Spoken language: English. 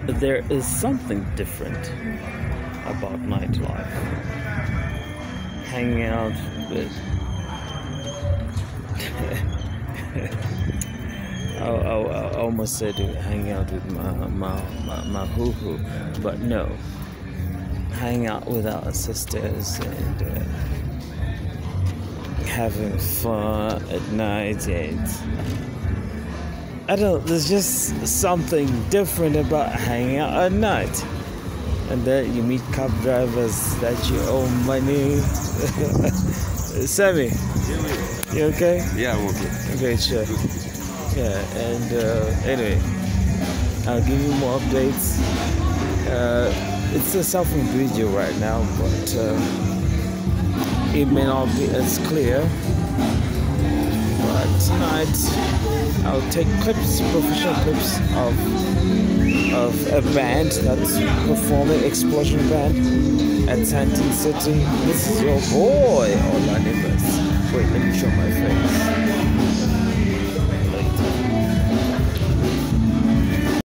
there is something different about nightlife. Hanging out with I almost said hang out with my hoo-hoo, but no. Hang out with our sisters and having fun at night, and I don't. There's just something different about hanging out at night, and then you meet cab drivers that you owe money. Sammy, you okay? Yeah, I'm okay. Okay, sure. Yeah, and anyway, I'll give you more updates. It's a cell-phone video right now, but it may not be as clear. But tonight, I'll take clips, professional clips of a band that's performing, Explosion Band at Santin City. This is your boy, Orlando. Wait, let me show my face.